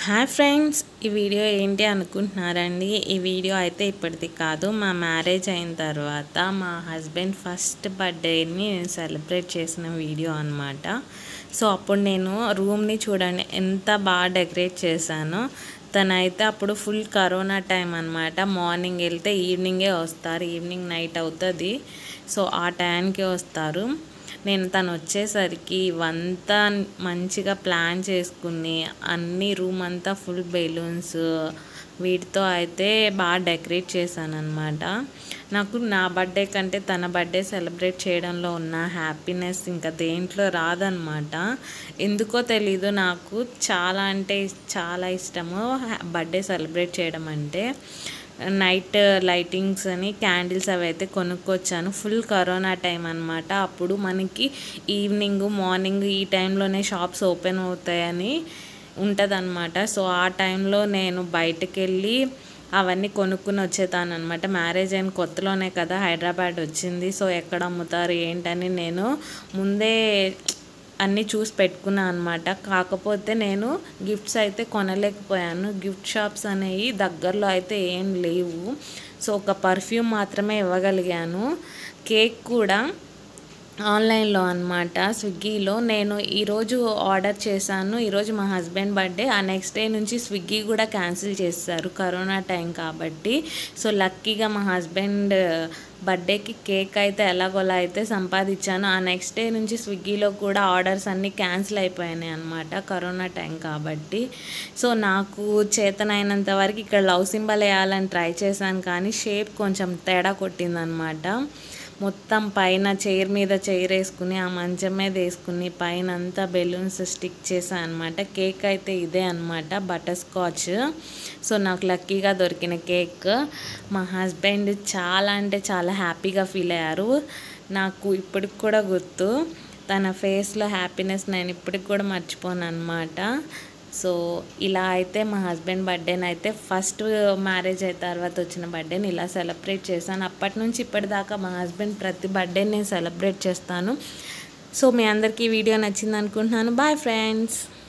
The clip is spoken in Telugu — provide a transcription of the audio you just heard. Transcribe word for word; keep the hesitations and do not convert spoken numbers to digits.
హాయ్ ఫ్రెండ్స్, ఈ వీడియో ఏంటి అనుకుంటున్నారండి? ఈ వీడియో అయితే ఇప్పటిది కాదు, మా మ్యారేజ్ అయిన తర్వాత మా హస్బెండ్ ఫస్ట్ బర్త్డేని నేను సెలబ్రేట్ చేసిన వీడియో అనమాట. సో అప్పుడు నేను రూమ్ని చూడండి ఎంత బాగా డెకరేట్ చేశానో. తనైతే అప్పుడు ఫుల్ కరోనా టైం అనమాట. మార్నింగ్ వెళ్తే ఈవినింగే వస్తారు, ఈవినింగ్ నైట్ అవుతుంది. సో ఆ టైంకి వస్తారు. నేను తను వచ్చేసరికి ఇవంతా మంచిగా ప్లాన్ చేసుకుని అన్ని రూమ్ అంతా ఫుల్ బెలూన్స్ వీటితో అయితే బాగా డెకరేట్ చేశాను అనమాట. నాకు నా బర్త్డే కంటే తన బర్త్డే సెలబ్రేట్ చేయడంలో ఉన్న హ్యాపీనెస్ ఇంకా దేంట్లో రాదనమాట. ఎందుకో తెలీదు, నాకు చాలా అంటే చాలా ఇష్టము బర్త్డే సెలబ్రేట్ చేయడం అంటే. నైట్ లైటింగ్స్ అని క్యాండిల్స్ అవి అయితే కొనుక్కొచ్చాను. ఫుల్ కరోనా టైం అనమాట. అప్పుడు మనకి ఈవినింగ్ మార్నింగ్ ఈ టైంలోనే షాప్స్ ఓపెన్ అవుతాయని ఉంటుందన్నమాట. సో ఆ టైంలో నేను బయటకు వెళ్ళి అవన్నీ కొనుక్కుని వచ్చేతాను అనమాట. మ్యారేజ్ అయిన కొత్తలోనే కదా హైదరాబాద్ వచ్చింది. సో ఎక్కడ అమ్ముతారు ఏంటని నేను ముందే అన్నీ చూసి పెట్టుకున్నాను అనమాట. కాకపోతే నేను గిఫ్ట్స్ అయితే కొనలేకపోయాను. గిఫ్ట్ షాప్స్ అనేవి దగ్గరలో అయితే ఏం లేవు. సో ఒక పర్ఫ్యూమ్ మాత్రమే ఇవ్వగలిగాను. కేక్ కూడా ఆన్లైన్లో అనమాట, స్విగ్గీలో. నేను ఈరోజు ఆర్డర్ చేశాను, ఈరోజు మా హస్బెండ్ బర్త్డే. ఆ నెక్స్ట్ డే నుంచి స్విగ్గీ కూడా క్యాన్సిల్ చేస్తారు కరోనా టైం కాబట్టి. సో లక్కీగా మా హస్బెండ్ బర్త్డేకి కేక్ అయితే ఎలాగోలా అయితే సంపాదించాను. ఆ నెక్స్ట్ డే నుంచి స్విగ్గీలో కూడా ఆర్డర్స్ అన్నీ క్యాన్సిల్ అయిపోయినాయి అనమాట కరోనా టైం కాబట్టి. సో నాకు చేతనైనంత వరకు ఇక్కడ లవ్ సింబల్ వేయాలని ట్రై చేశాను, కానీ షేప్ కొంచెం తేడా కొట్టిందనమాట. మొత్తం పైన చైర్ మీద చైర్ వేసుకుని ఆ మంచం మీద వేసుకుని పైన అంతా బెలూన్స్ స్టిక్ చేశాను అనమాట. కేక్ అయితే ఇదే అనమాట, బటర్ స్కాచ్. సో నాకు లక్కీగా దొరికిన కేక్. మా హస్బెండ్ చాలా అంటే చాలా హ్యాపీగా ఫీల్ అయ్యారు. నాకు ఇప్పటికి కూడా గుర్తు తన ఫేస్లో హ్యాపీనెస్ నేను ఇప్పటికి కూడా మర్చిపోను అనమాట. సో ఇలా అయితే మా హస్బెండ్ బర్త్డేని అయితే ఫస్ట్ మ్యారేజ్ అయిన తర్వాత వచ్చిన బర్త్డేని ఇలా సెలబ్రేట్ చేశాను. అప్పటి నుంచి ఇప్పటిదాకా మా హస్బెండ్ ప్రతి బర్త్డేని నేను సెలబ్రేట్ చేస్తాను. సో మీ అందరికీ ఈ వీడియో నచ్చింది అనుకుంటున్నాను. Bye friends.